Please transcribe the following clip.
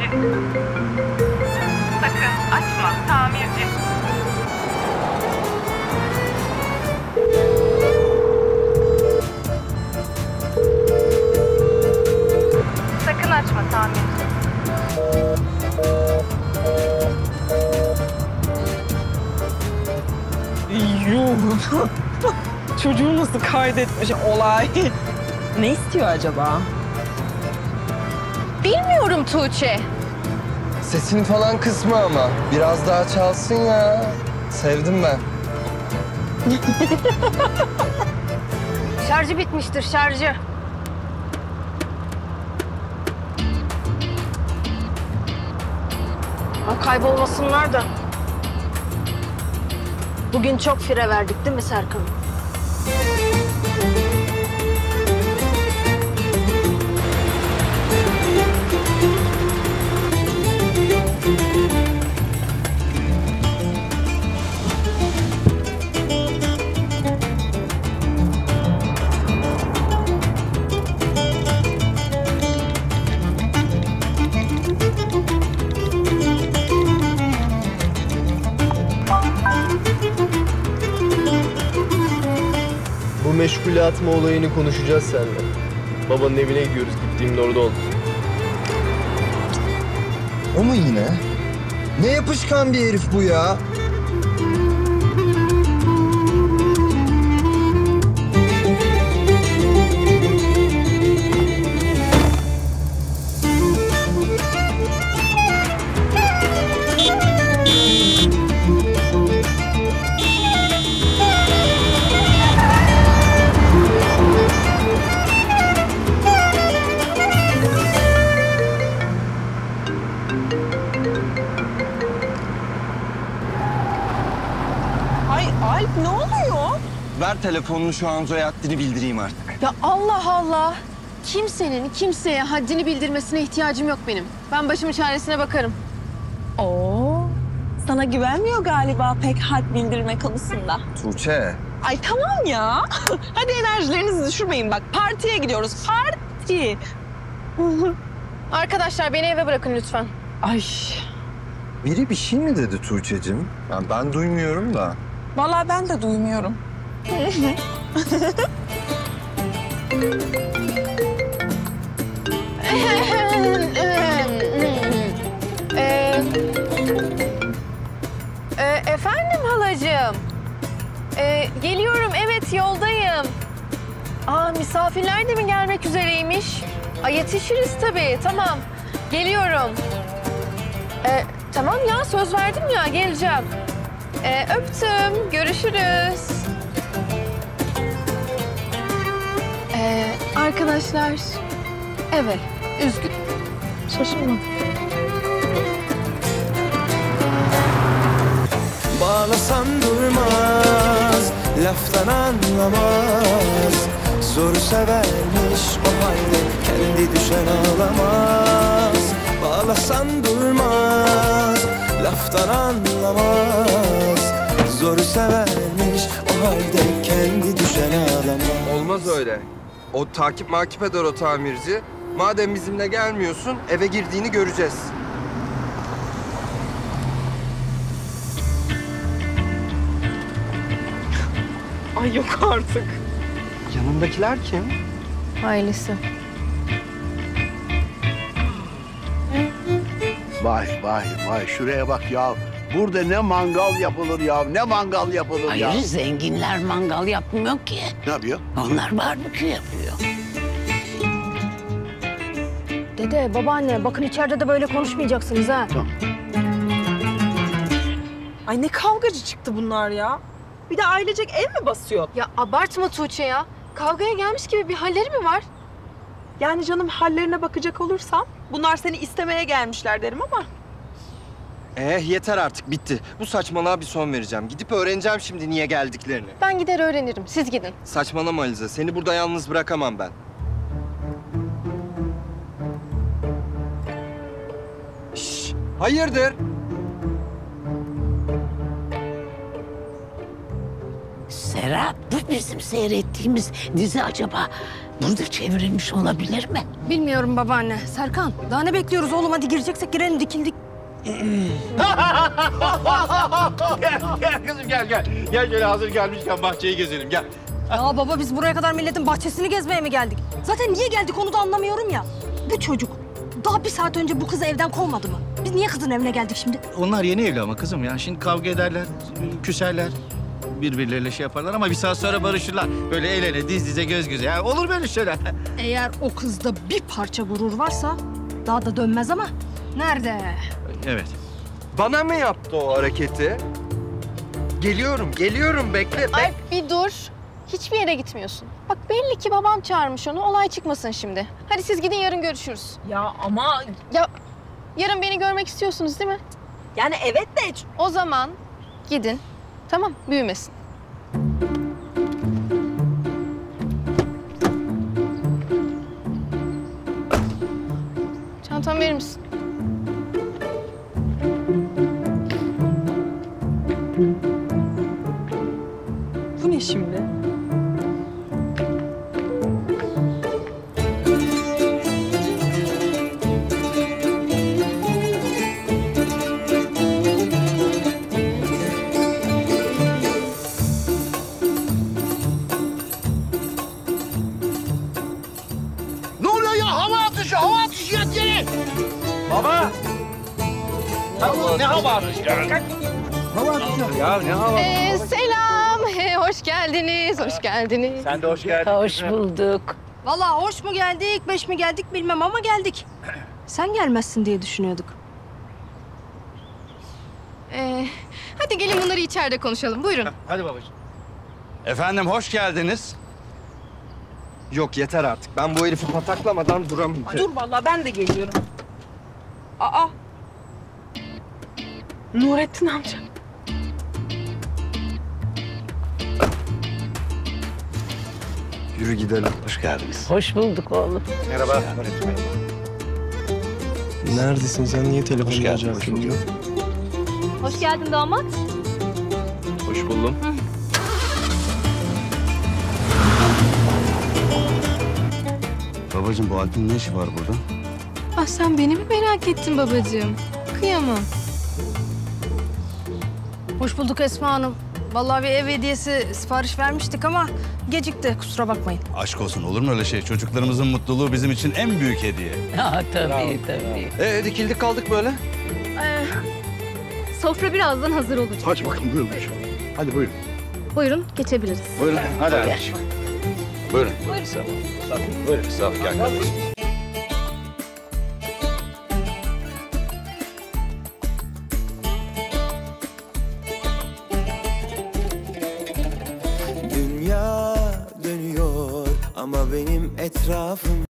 tamirci. Sakın açma, tamirci. Sakın açma, tamirci. Yuh. Çocuğu nasıl kaydetmiş olay? Ne istiyor acaba? Bilmiyorum Tuğçe. Sesini falan kısma ama. Biraz daha çalsın ya. Sevdim ben. Şarjı bitmiştir, şarjı. Kaybolmasınlar da. Bugün çok fire verdik değil mi Serkan? Bu meşgule atma olayını konuşacağız seninle. Babanın evine gidiyoruz. Gittiğimde orada ol. O mu yine? Ne yapışkan bir herif bu ya? Ay Alp ne oluyor? Ver telefonunu şu Hanzo'ya haddini bildireyim artık. Ya Allah Allah. Kimsenin kimseye haddini bildirmesine ihtiyacım yok benim. Ben başımın çaresine bakarım. Oo, sana güvenmiyor galiba pek had bildirme konusunda. Tuğçe. Ay tamam ya. Hadi enerjilerinizi düşürmeyin bak. Partiye gidiyoruz. Parti. Arkadaşlar beni eve bırakın lütfen. Ay. Biri bir şey mi dedi Tuğçe'cim? Ben duymuyorum da. Vallahi ben de duymuyorum. Efendim halacığım. Geliyorum, evet yoldayım. Misafirler de mi gelmek üzereymiş? Yetişiriz tabii, tamam. Geliyorum. Tamam ya, söz verdim ya, geleceğim. Öptüm, görüşürüz. Arkadaşlar, evet, üzgün. Şaşırma. Bağlasan durmaz, laftan anlamaz. Zoru severmiş o halde kendi düşen ağlamaz. Bağlasan durmaz, laftan anlamaz. Zoru severmiş o halde kendi düşen ağlamaz. Olmaz öyle. O takip eder o tamirci. Madem bizimle gelmiyorsun, eve girdiğini göreceğiz. Ay yok artık. Yanındakiler kim? Ailesi. Vay vay vay şuraya bak ya. Burada ne mangal yapılır ya, ne mangal yapılır ya. Hayır, zenginler mangal yapmıyor ki. Ne yapıyor? Onlar barbekü yapıyor. Dede, babaanne, bakın içeride de böyle konuşmayacaksınız ha. Tamam. Ay ne kavgacı çıktı bunlar ya. Bir de ailecek ev mi basıyor? Ya abartma Tuğçe ya. Kavgaya gelmiş gibi bir halleri mi var? Yani canım hallerine bakacak olursam bunlar seni istemeye gelmişler derim ama. Yeter artık, bitti. Bu saçmalığa bir son vereceğim. Gidip öğreneceğim şimdi niye geldiklerini. Ben gider öğrenirim, siz gidin. Saçmalama Alize, seni burada yalnız bırakamam ben. Şşş, hayırdır? Serap, bu bizim seyrettiğimiz dizi acaba burada çevrilmiş olabilir mi? Bilmiyorum babaanne. Serkan, daha ne bekliyoruz oğlum? Hadi gireceksek girelim, dikildik. Gel kızım gel. Gel şöyle hazır gelmişken bahçeyi gezelim gel. Ya baba biz buraya kadar milletin bahçesini gezmeye mi geldik? Zaten niye geldik onu da anlamıyorum ya. Bu çocuk daha bir saat önce bu kızı evden kovmadı mı? Biz niye kızın evine geldik şimdi? Onlar yeni evli ama kızım ya. Şimdi kavga ederler, küserler. Birbirleriyle şey yaparlar ama bir saat sonra barışırlar. Böyle el ele, diz dize, göz göze. Ya olur böyle şeyler. Eğer o kızda bir parça gurur varsa daha da dönmez ama nerede? Evet. Bana mı yaptı o hareketi? Geliyorum bekle. Ay bir dur. Hiçbir yere gitmiyorsun. Bak belli ki babam çağırmış onu. Olay çıkmasın şimdi. Hadi siz gidin yarın görüşürüz. Ya ama Ya yarın beni görmek istiyorsunuz değil mi? yani evet de O zaman gidin. Tamam büyümesin. Çantamı verir misin? bu ne şimdi? Ne oluyor ya? Hava atışı yat yere. Baba! Ne hava atışı ya? Hava atışı. Ya ne hava? Selam. Hoş geldiniz. Hoş geldiniz. Sen de hoş geldin. Hoş bulduk. Vallahi hoş mu geldik, beş mi geldik bilmem ama geldik. Sen gelmezsin diye düşünüyorduk. Hadi gelin bunları içeride konuşalım. Buyurun. Hadi babacığım. Efendim hoş geldiniz. Yok yeter artık. Ben bu herifi pataklamadan duramayacağım. Dur vallahi ben de geliyorum. Aa. Nurettin amca. Yürü gidelim. Hoş geldiniz. Hoş bulduk oğlum. Merhaba. Nurettin Bey. Neredesin sen? Niye telefonu Hoş geldin, cevap hoş bulduk. vermiyorsun? Hoş geldin damat. Hoş buldum. Babacığım bu Alp'in ne işi var burada? Ah sen beni mi merak ettin babacığım? Kıyamam. Hoş bulduk Esma Hanım. Vallahi bir ev hediyesi sipariş vermiştik ama gecikti. Kusura bakmayın. Aşk olsun olur mu öyle şey? Çocuklarımızın mutluluğu bizim için en büyük hediye. Ha, tabii. Dikildik kaldık böyle. Sofra birazdan hazır olacak. Hadi bakalım buyurun. Hadi buyurun. Buyurun geçebiliriz. Buyurun. Hadi anneciğim. Buyurun. Sağ ol. Buyurun. Sağ ol. Gel kardeşim. Dünya dönüyor ama benim etrafım